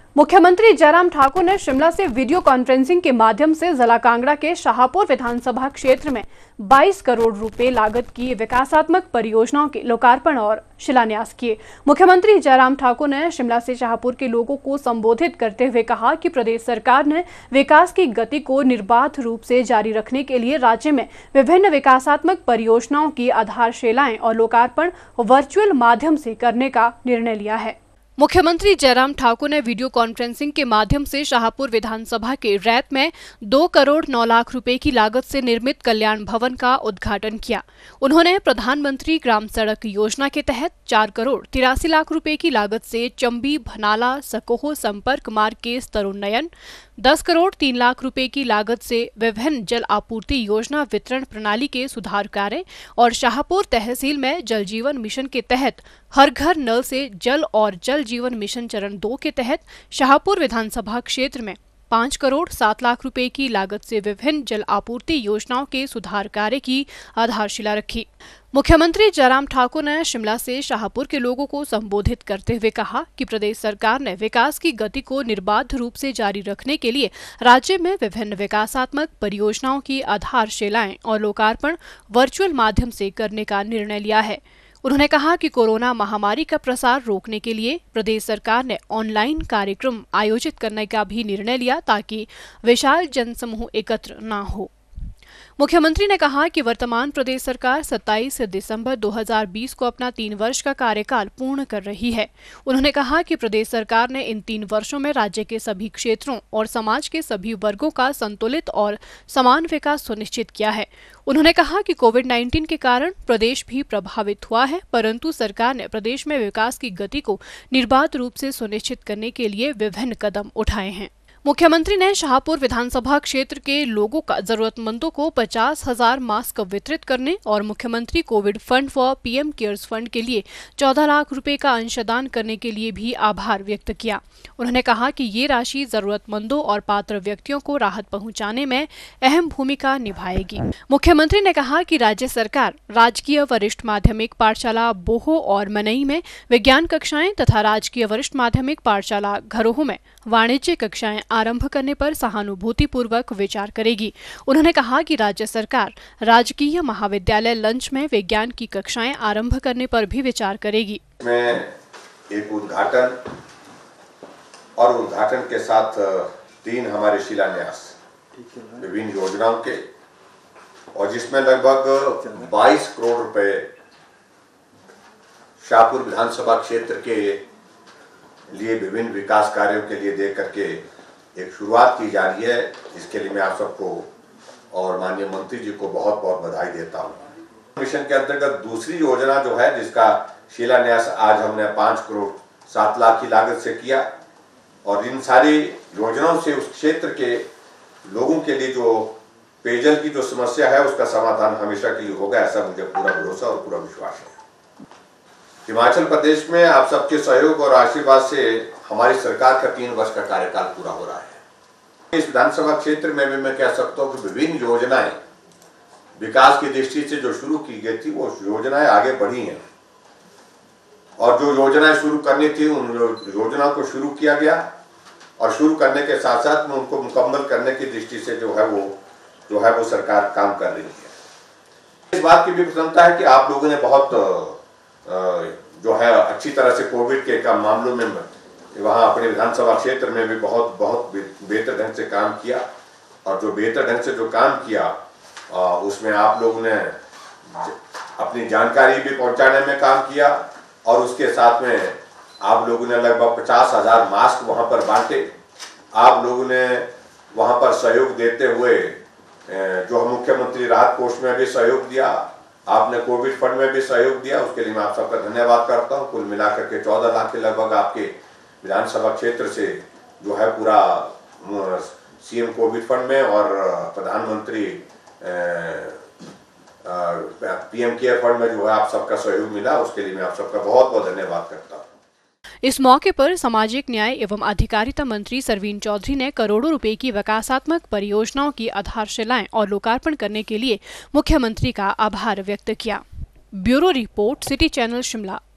मुख्यमंत्री जयराम ठाकुर ने शिमला से वीडियो कॉन्फ्रेंसिंग के माध्यम से जिला कांगड़ा के शाहपुर विधानसभा क्षेत्र में 22 करोड़ रुपए लागत की विकासात्मक परियोजनाओं के लोकार्पण और शिलान्यास किए। मुख्यमंत्री जयराम ठाकुर ने शिमला से शाहपुर के लोगों को संबोधित करते हुए कहा कि प्रदेश सरकार ने विकास की गति को निर्बाध रूप से जारी रखने के लिए राज्य में विभिन्न विकासात्मक परियोजनाओं की आधारशिलाएं और लोकार्पण वर्चुअल माध्यम से करने का निर्णय लिया है। मुख्यमंत्री जयराम ठाकुर ने वीडियो कॉन्फ्रेंसिंग के माध्यम से शाहपुर विधानसभा के रैत में 2 करोड़ 9 लाख रुपए की लागत से निर्मित कल्याण भवन का उद्घाटन किया। उन्होंने प्रधानमंत्री ग्राम सड़क योजना के तहत 4 करोड़ 83 लाख रुपए की लागत से चंबी भनाला सकोह संपर्क मार्ग के स्तरोन्नयन, 10 करोड़ 3 लाख रुपए की लागत से विभिन्न जल आपूर्ति योजना वितरण प्रणाली के सुधार कार्य और शाहपुर तहसील में जल जीवन मिशन के तहत हर घर नल से जल और जल जीवन मिशन चरण 2 के तहत शाहपुर विधानसभा क्षेत्र में 5 करोड़ 7 लाख रुपए की लागत से विभिन्न जल आपूर्ति योजनाओं के सुधार कार्य की आधारशिला रखी। मुख्यमंत्री जयराम ठाकुर ने शिमला से शाहपुर के लोगों को संबोधित करते हुए कहा कि प्रदेश सरकार ने विकास की गति को निर्बाध रूप से जारी रखने के लिए राज्य में विभिन्न विकासात्मक परियोजनाओं की आधारशिलाएं और लोकार्पण वर्चुअल माध्यम से करने का निर्णय लिया है। उन्होंने कहा कि कोरोना महामारी का प्रसार रोकने के लिए प्रदेश सरकार ने ऑनलाइन कार्यक्रम आयोजित करने का भी निर्णय लिया ताकि विशाल जनसमूह एकत्र न हो। मुख्यमंत्री ने कहा कि वर्तमान प्रदेश सरकार 27 दिसंबर 2020 को अपना 3 वर्ष का कार्यकाल पूर्ण कर रही है। उन्होंने कहा कि प्रदेश सरकार ने इन 3 वर्षों में राज्य के सभी क्षेत्रों और समाज के सभी वर्गों का संतुलित और समान विकास सुनिश्चित किया है। उन्होंने कहा कि कोविड-19 के कारण प्रदेश भी प्रभावित हुआ है, परंतु सरकार ने प्रदेश में विकास की गति को निर्बाध रूप से सुनिश्चित करने के लिए विभिन्न कदम उठाए हैं। मुख्यमंत्री ने शाहपुर विधानसभा क्षेत्र के लोगों का जरूरतमंदों को 50,000 मास्क वितरित करने और मुख्यमंत्री covid fund for PM cares fund के लिए 14 लाख रुपए का अंशदान करने के लिए भी आभार व्यक्त किया। उन्होंने कहा कि ये राशि जरूरतमंदों और पात्र व्यक्तियों को राहत पहुंचाने में अहम भूमिका निभाएगी। मुख्यमंत्री ने कहा कि राज्य सरकार राजकीय वरिष्ठ माध्यमिक पाठशाला बोहो और मनई में विज्ञान कक्षाएं तथा राजकीय वरिष्ठ माध्यमिक पाठशाला घरोह में वाणिज्य कक्षाएं आरंभ करने पर सहानुभूतिपूर्वक विचार करेगी। उन्होंने कहा कि राज्य सरकार राजकीय महाविद्यालय लंच में विज्ञान की कक्षाएं आरंभ करने पर भी विचार करेगी। में एक उद्घाटन और उद्घाटन के साथ 3 हमारे शिलान्यास विभिन्न योजनाओं के और जिसमें लगभग 22 करोड़ रुपए शाहपुर विधानसभा क्षेत्र के लिए विभिन्न विकास कार्यों के लिए दे करके एक शुरुआत की जा रही है। इसके लिए मैं आप सबको और माननीय मंत्री जी को बहुत बहुत बधाई देता हूँ। मिशन के अंतर्गत दूसरी योजना जो है जिसका शिलान्यास आज हमने 5 करोड़ 7 लाख की लागत से किया और इन सारी योजनाओं से उस क्षेत्र के लोगों के लिए जो पेयजल की जो समस्या है उसका समाधान हमेशा के लिए होगा, ऐसा मुझे पूरा भरोसा और पूरा विश्वास है। हिमाचल प्रदेश में आप सबके सहयोग और आशीर्वाद से हमारी सरकार का 3 वर्ष का कार्यकाल पूरा हो रहा है। इस विधानसभा क्षेत्र में भी मैं कह सकता हूँ कि विभिन्न योजनाएं विकास की दृष्टि से जो शुरू की गई थी वो योजनाएं आगे बढ़ी हैं और जो योजनाएं शुरू करनी थी उन योजनाओं को शुरू किया गया और शुरू करने के साथ साथ में उनको मुकम्मल करने की दृष्टि से जो है वो सरकार काम कर रही है। इस बात की भी प्रसन्नता है कि आप लोगों ने बहुत जो है अच्छी तरह से कोविड के मामलों में वहाँ अपने विधानसभा क्षेत्र में भी बहुत बेहतर ढंग से काम किया और जो बेहतर ढंग से जो काम किया उसमें आप लोगों ने अपनी जानकारी भी पहुंचाने में काम किया और उसके साथ में आप लोगों ने लगभग 50,000 मास्क वहाँ पर बांटे। आप लोगों ने वहाँ पर सहयोग देते हुए जो मुख्यमंत्री राहत कोष में भी सहयोग दिया, आपने कोविड फंड में भी सहयोग दिया, उसके लिए मैं आप सबका धन्यवाद करता हूँ। कुल मिलाकर के 14 लाख के लगभग आपके विधानसभा क्षेत्र से जो है पूरा सीएम कोविड फंड में और प्रधानमंत्री पीएम केयर फंड में जो है आप सबका सहयोग मिला, उसके लिए मैं आप सबका बहुत बहुत धन्यवाद करता हूँ। इस मौके पर सामाजिक न्याय एवं अधिकारिता मंत्री सरवीन चौधरी ने करोड़ों रुपए की विकासात्मक परियोजनाओं की आधारशिलाएं और लोकार्पण करने के लिए मुख्यमंत्री का आभार व्यक्त किया। Bureau report, city channel Shimla.